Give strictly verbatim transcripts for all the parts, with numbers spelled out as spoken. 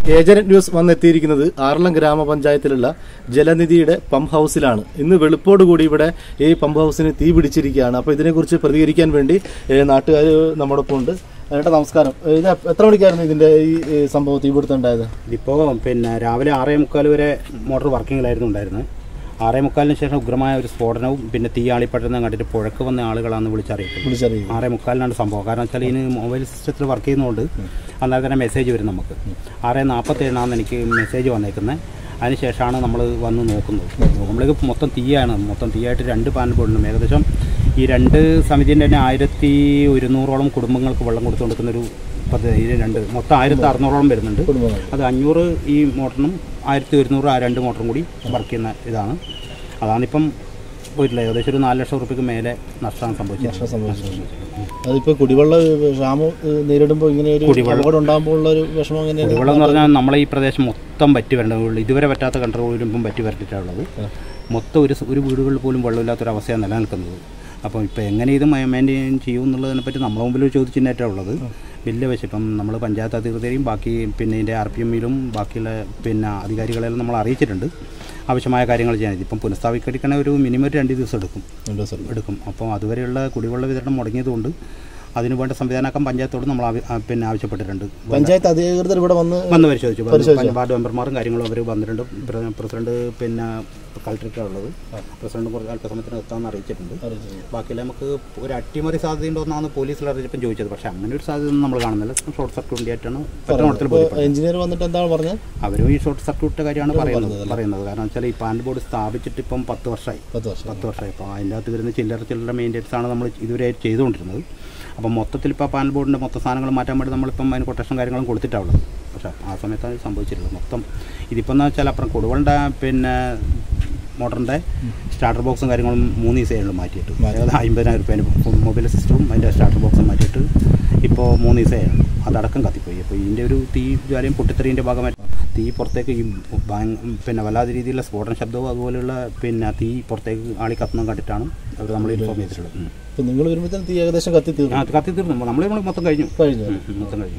Agent news വന്നെത്തിയിരിക്കുന്നത് ആറളം ഗ്രാമപഞ്ചായത്തിലുള്ള ജലനിധിയുടെ പമ്പ് ഹൗസിലാണ്. ഇന്ന് വെളുപ്പോടുകൂടി ഇവിടെ ഈ പമ്പ് ഹൗസിന് തീ പിടിച്ചിരിക്കുകയാണ്. അപ്പോൾ ഇതിനെക്കുറിച്ച് പ്രതികരിക്കാൻ വേണ്ടി നാട്ടുകാർ നമ്മോടൊപ്പം ഉണ്ട്. ഏട്ടാ നമസ്കാരം. ഇത് എത്ര മണിക്കായിരുന്നു ഇതിന്റെ ഈ സംഭവം തീപിടുത്തം ഉണ്ടായത്? ഇപ്പോൾ പിന്നെ രാവിലെ ആറേ മുക്കാൽ വരെ മോട്ടോർ വർക്കിങ്ങിലായിരുന്നു ഉണ്ടായിരുന്നത്. ആറേ മുക്കാലിന് ശേഷം ഉഗ്രമായ ഒരു സ്ഫോടനവും പിന്നെ തീ ആളിപ്പറ്റുന്ന കണ്ടിട്ട് പുഴക്ക് വന്ന ആളുകളാണ് വിളിച്ചറിയിക്കുന്നത്. വിളിച്ചറിയിക്കും ആറേ മുക്കാലിനാണ് സംഭവം. കാരണം വെച്ചാൽ ഇതിന് മൊബൈൽ സിസ്റ്റത്തിൽ വർക്ക് ചെയ്യുന്നതുകൊണ്ട് അന്നേരം തന്നെ മെസ്സേജ് വരും നമുക്ക്. ആറേ നാൽപ്പത്തേഴിനാണ് എനിക്ക് മെസ്സേജ് വന്നേക്കുന്നത്. അതിനുശേഷമാണ് നമ്മൾ വന്ന് നോക്കുന്നത്. നോക്കുമ്പോഴേക്ക് മൊത്തം തീയാണ്. മൊത്തം തീയായിട്ട് രണ്ട് പാനൽ ബോർഡുണ്ട്. ഏകദേശം ഈ രണ്ട് സമിതിൻ്റെ തന്നെ ആയിരത്തി ഒരുന്നൂറോളം കുടുംബങ്ങൾക്ക് വെള്ളം കൊടുത്തു കൊടുക്കുന്നൊരു പദ്ധതി. രണ്ട് മൊത്തം ആയിരത്തി അറുന്നൂറോളം വരുന്നുണ്ട്. അത് അഞ്ഞൂറ് ഈ മോട്ടറിനും ആയിരത്തി ഒരുന്നൂറ് ആ രണ്ട് മോട്ടറും കൂടി വർക്ക് ചെയ്യുന്ന ഇതാണ്. അതാണിപ്പം പോയിട്ടില്ല. ഏകദേശം ഒരു നാല് ലക്ഷം റുപ്യക്ക് മേലെ നഷ്ടമാണ് സംഭവിച്ചത്. അതിപ്പോൾ കുടിവെള്ള ക്ഷാമം നേരിടുമ്പോൾ ഇങ്ങനെ ഒരു കുടിവെള്ളം ഉണ്ടാകുമ്പോൾ ഉള്ള ഒരു വിഷമം എങ്ങനെയാണ്? കുടിവെള്ളം എന്ന് പറഞ്ഞാൽ നമ്മളെ ഈ പ്രദേശം മൊത്തം പറ്റി വരേണ്ടതുള്ളൂ. ഇതുവരെ പറ്റാത്ത കൺട്രോളും ഇപ്പം പറ്റി വരട്ടിട്ടുള്ളത്. മൊത്തം ഒരു ഒരു വീടുകളിൽ പോലും വെള്ളമില്ലാത്തൊരവസ്ഥയാണ് നിലനിൽക്കുന്നത്. അപ്പോൾ ഇപ്പോൾ എങ്ങനെ ഇത് മെയിൻറ്റെയിൻ ചെയ്യും എന്നുള്ളതിനെപ്പറ്റി നമ്മളെ മുമ്പിൽ ഒരു ചോദിച്ചിട്ടാണ് ഉള്ളത്. വലിയ വശം ഇപ്പം നമ്മൾ പഞ്ചായത്ത് അധികൃതരെയും ബാക്കി പിന്നെ ഇതിൻ്റെ ആർ പി എമ്മിലും ബാക്കിയുള്ള പിന്നെ അധികാരികളെല്ലാം നമ്മൾ അറിയിച്ചിട്ടുണ്ട് ആവശ്യമായ കാര്യങ്ങൾ ചെയ്യാൻ. ഇപ്പം പുനഃസ്ഥാപിക്കടിക്കണ ഒരു മിനിമം ഒരു രണ്ട് ദിവസം എടുക്കും എടുക്കും അപ്പോൾ അതുവരെയുള്ള കുടിവെള്ള വിതരണം മുടങ്ങിയതുകൊണ്ട് അതിന് വേണ്ട സംവിധാനമാക്കാൻ പഞ്ചായത്തോട് നമ്മൾ പിന്നെ ആവശ്യപ്പെട്ടിട്ടുണ്ട്. പഞ്ചായത്ത് അധികൃതർ ഇവിടെ വന്ന് വന്ന് പരിശോധിച്ചു. വാർഡ് മെമ്പർമാരും കാര്യങ്ങളും അവർ വന്നിട്ടുണ്ട്. പ്രസിഡന്റ് പിന്നെ കളക്ടറേറ്റാണ് ഉള്ളത്. പ്രസിഡന്റ് കുറച്ച് അല്പസമയത്തിന് എത്താമെന്ന് അറിയിച്ചിട്ടുണ്ട്. ബാക്കിയെല്ലാം നമുക്ക് ഒരു അട്ടിമറി സാധ്യത ഉണ്ടോന്നാണ് പോലീസിൽ അറിയിച്ചപ്പം ചോദിച്ചത്. പക്ഷേ അങ്ങനെ ഒരു സാധ്യത നമ്മൾ കാണുന്നില്ല. ഷോർട്ട് സർക്യൂട്ട് ആയിട്ടാണ് എഞ്ചിനീയർ വന്നിട്ട് എന്താണ് പറഞ്ഞത്? അവരും ഈ ഷോർട്ട് സർക്യൂട്ട് കാര്യമാണ് പറയുന്നത് പറയുന്നത് കാരണം വെച്ചാൽ ഈ പാനൽ ബോർഡ് സ്ഥാപിച്ചിട്ട് ഇപ്പം പത്ത് വർഷമായി പത്ത് വർഷം പത്ത് വർഷമായി അപ്പോൾ അതിൻ്റെ അകത്ത് വരുന്ന ചില്ലറ ചില്ലറ മെയിൻ്റെനൻസ് ആണ് നമ്മൾ ഇതുവരെ ചെയ്തുകൊണ്ടിരുന്നത്. അപ്പം മൊത്തത്തിൽ ഇപ്പോൾ പാനൽ ബോർഡിൻ്റെ മൊത്തം സാധനങ്ങൾ മാറ്റാൻ വേണ്ടി നമ്മളിപ്പം അതിന് കൊട്ടേഷൻ കാര്യങ്ങളും കൊടുത്തിട്ടാണുള്ളത്. പക്ഷേ ആ സമയത്താണ് സംഭവിച്ചിട്ടുള്ളത്. മൊത്തം ഇതിപ്പോൾ എന്ന് വെച്ചാൽ അപ്പുറം കൊടുവളുടെ പിന്നെ മോട്ടറിൻ്റെ സ്റ്റാർട്ടർ ബോക്സും കാര്യങ്ങളും മൂന്ന് ദിവസമായിരുന്നു മാറ്റിയിട്ട്. അതായത് അമ്പതിനായിരം റുപ്യേൻ്റെ മൊബൈൽ സിസ്റ്റവും അതിൻ്റെ സ്റ്റാർട്ടർ ബോക്സും മാറ്റിയിട്ട് ഇപ്പോൾ മൂന്ന് ദിവസമായിരുന്നു. അതടക്കം കത്തിപ്പോയി. അപ്പോൾ ഇതിൻ്റെ ഒരു തീ ജ്വാലയും പൊട്ടിത്തെറിൻ്റെ ഭാഗമായിട്ട് തീ പുറത്തേക്ക് ഈ പിന്നെ വല്ലാത്ത രീതിയിലുള്ള സ്ഫോടന ശബ്ദവും അതുപോലെയുള്ള പിന്നെ തീ പുറത്തേക്ക് ആളി കത്തുന്നത് കണ്ടിട്ടാണ് അവർ നമ്മൾ ഇൻഫോം ചെയ്തിട്ടുള്ളത്. അപ്പോൾ നിങ്ങൾ വരുമ്പോഴത്തേക്കും തീ ഏകദേശം കത്തി തീർന്നു? ആ കത്തി തീർന്നു. നമ്മൾ നമ്മൾ മൊത്തം കഴിഞ്ഞു കഴിഞ്ഞു മൊത്തം കഴിഞ്ഞു.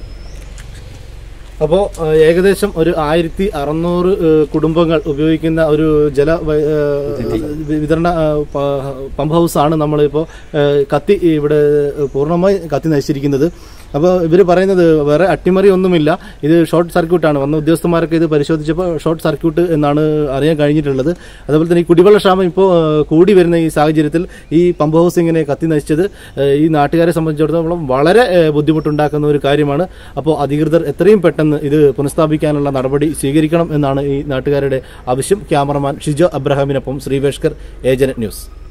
അപ്പോൾ ഏകദേശം ഒരു ആയിരത്തി അറുന്നൂറ് കുടുംബങ്ങൾ ഉപയോഗിക്കുന്ന ഒരു ജല വിതരണ പമ്പ് ഹൗസാണ് നമ്മളിപ്പോൾ കത്തി ഇവിടെ പൂർണ്ണമായി കത്തി നശിച്ചിരിക്കുന്നത്. അപ്പോൾ ഇവർ പറയുന്നത് വേറെ അട്ടിമറി ഒന്നുമില്ല, ഇത് ഷോർട്ട് സർക്യൂട്ടാണ്. വന്ന ഉദ്യോഗസ്ഥന്മാരൊക്കെ ഇത് പരിശോധിച്ചപ്പോൾ ഷോർട്ട് സർക്യൂട്ട് എന്നാണ് അറിയാൻ കഴിഞ്ഞിട്ടുള്ളത്. അതുപോലെ തന്നെ ഈ കുടിവെള്ള ക്ഷാമം ഇപ്പോൾ കൂടി വരുന്ന ഈ സാഹചര്യത്തിൽ ഈ പമ്പ് ഹൗസ് ഇങ്ങനെ കത്തി നശിച്ചത് ഈ നാട്ടുകാരെ സംബന്ധിച്ചിടത്തോളം വളരെ ബുദ്ധിമുട്ടുണ്ടാക്കുന്ന ഒരു കാര്യമാണ്. അപ്പോൾ അധികൃതർ എത്രയും പെട്ടെന്ന് ഇത് പുനഃസ്ഥാപിക്കാനുള്ള നടപടി സ്വീകരിക്കണം എന്നാണ് ഈ നാട്ടുകാരുടെ ആവശ്യം. ക്യാമറമാൻ ഷിജോ അബ്രഹാമിനൊപ്പം ശ്രീവേഷ്കർ, ഏജന്റ് ന്യൂസ്.